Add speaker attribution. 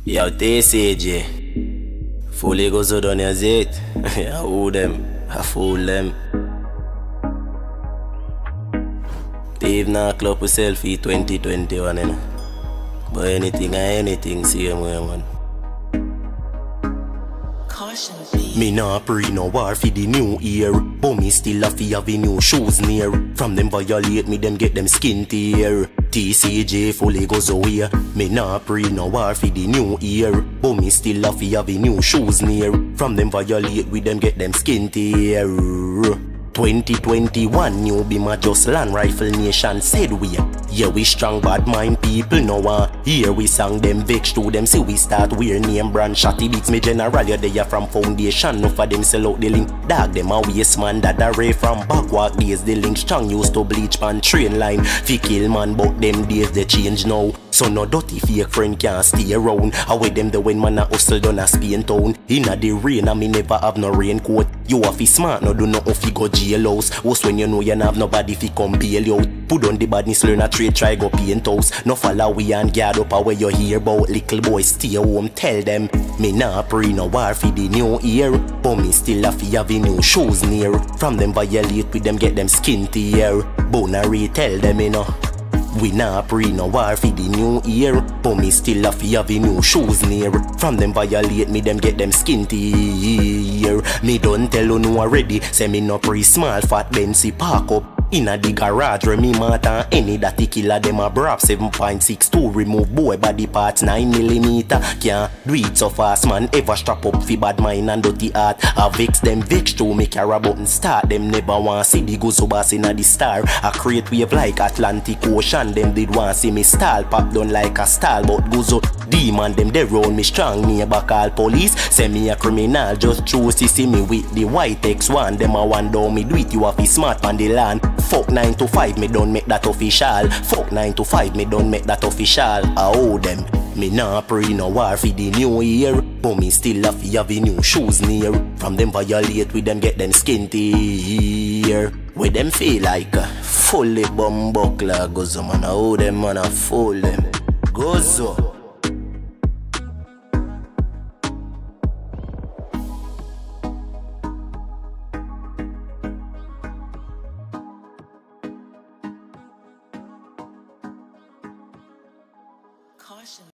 Speaker 1: Yo, TCJ. Fully goes out on your zit. I owe them. I fool them. Dave now club with selfie 2021, you know. But anything, same way, man.
Speaker 2: Caution.
Speaker 3: Me nah pre no war for the new year, but me still a fi have new shoes near. From them violate me, them get them skin tear. TCJ fully goes away. Me nah pre no war for the new year, but me still a fi have new shoes near. From them violate we them get them skin tear. 2021 new be my just land rifle nation said we. Yeah, we strong bad mind people now. Here we sang them vex to them say we start wear name brand shotty beats me general. Yeah, they are from foundation. No for them sell out the link. Dog them a waste man that a ray from backwalk days. The link strong used to bleach pan train line. Fi kill man but them days they change now. So no dirty fake friend can't stay around. Away them the when man a hustle done a Spain town. Inna the rain and me never have no raincoat. You a fi smart no do nothing fi go jailhouse. What's when you know you have nobody fi come bail you out. Put on the badness learn a trade try go paint house. No follow we and guard up away you hear about. Little boys stay home tell them. Me nah pre no war fi the new year, but me still a fi have new shoes near. From them violate with them get them skin tear. Bonary tell them you know. We nah pre no war for the new year, but me still a fi have new shoes near. From them violate me, them get them skin tear. Me don't tell you no already, say me no pre small fat Benzy park up inna the garage where me mata any that killer them a brap 7.62 remove boy body parts 9mm. Can't do it so fast man, ever strap up fi bad mind and dirty heart. I vex them vex to make a button start. Them never want see the go so bass inna the star. I create wave like Atlantic Ocean. Them did want see me style pop down like a style, but goes up demon them they round me strong. Me back call police, say me a criminal just choose to see me with the white X1. Them a one down me do it, you have to smart on the land. Fuck 9 to 5, me don't make that official. Fuck 9 to 5, me don't make that official. I owe them. Me nah pre no war for the new year, but me still a fi have new shoes near. From them violate with them get them skin tear. Where them feel like fully bumbuckler gozo man. I owe them man I fool them. Gozo.
Speaker 2: Caution.